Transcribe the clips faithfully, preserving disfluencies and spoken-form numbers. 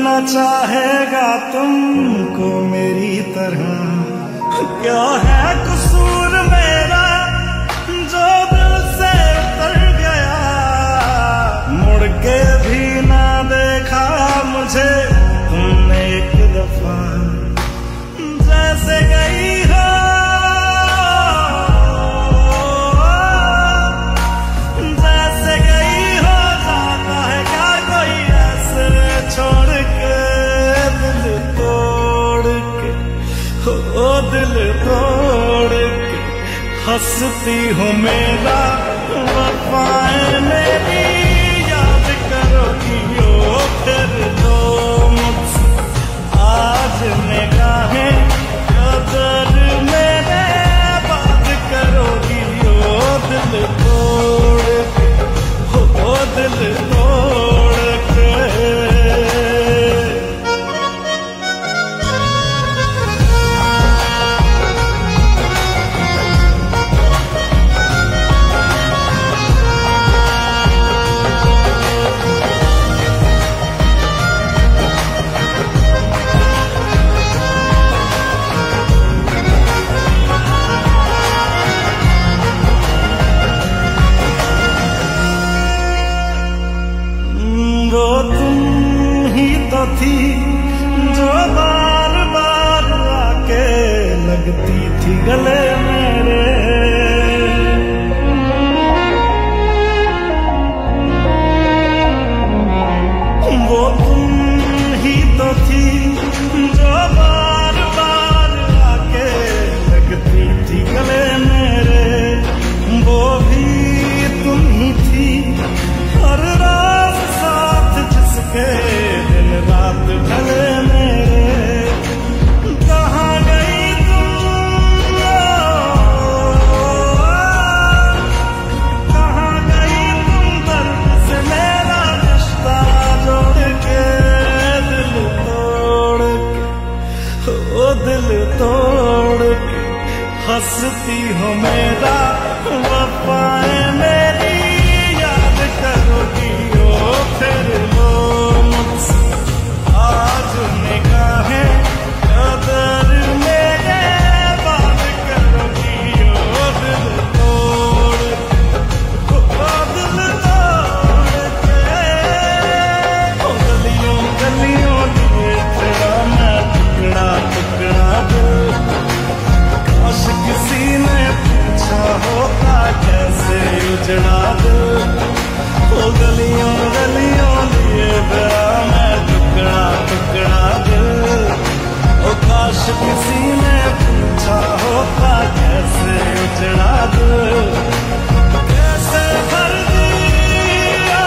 न चाहेगा तुमको मेरी तरह, क्या है कसूर मेरा जो दिल से उतर गया, मुड़ के भी ना देखा मुझे तुमने एक दफा, जैसे गई हो जैसे गई हो, जाता है क्या कोई ऐसे छोड़ के, दिल तोड़ के, ओ दिल तोड़ के हंसती हो मेरा वफाएं मेरी याद करोगी ओ फिर तो मुझसे आज निगाहें कदर मेरे बात करोगी ओ दिल तोड़ के, ओ दिल तोड़ के। थी जो बार बार आके लगती थी गले मेरे, वो तुम ही तो थी जो बार बार आके लगती थी गले मेरे, वो भी तुम ही थी हर रात साथ जिसके रात भले मेरे, कहाँ गई तुम, कहाँ गई तुम दर्द से मेरा रिश्ता जोड़ के, दिल तोड़ के, ओ दिल तोड़ के हंसती हो मेरा वफाएं मेरी याद करोगी ओ फिर वो मुझसे आज निगाहें कदर मेरे बात करोगी ओ दिल तोड़ के, ओ दिल तोड़ के, ओ गलियों गलियों लिए तेरा मैं टुकड़ा टुकड़ा दिल, काश किसी ने पूछा होता कैसे उजड़ा दिल, ओ गलियों गलियों लिए तेरा मैं टुकड़ा टुकड़ा दिल, ओ काश किसी ने पूछा होता कैसे उजड़ा दिल, कैसे भर दिया,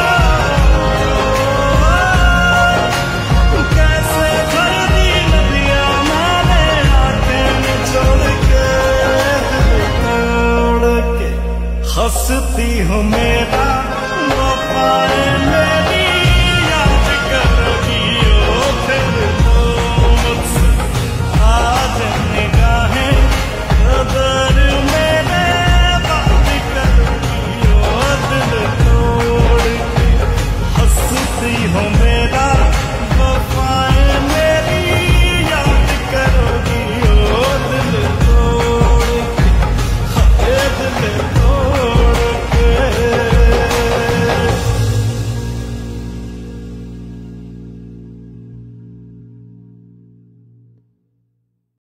कैसे भर दी नदियां मैंने आंखें निचोड़ के, दिल तोड़ के हंसती हो मेरा वफाएं मेरी याद करोगी ओ फिर तो मुझसे आज निगाहें कदर मेरे बात करोगी ओ दिल तोड़ के हंसती हो मेरा वफाएं